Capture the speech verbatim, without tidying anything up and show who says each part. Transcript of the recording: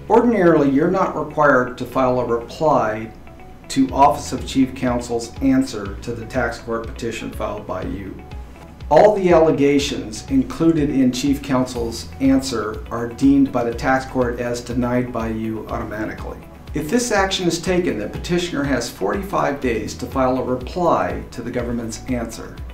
Speaker 1: Ordinarily, you're not required to file a reply to Office of Chief Counsel's answer to the tax court petition filed by you. All the allegations included in Chief Counsel's answer are deemed by the tax court as denied by you automatically. If this action is taken, the petitioner has forty-five days to file a reply to the government's answer.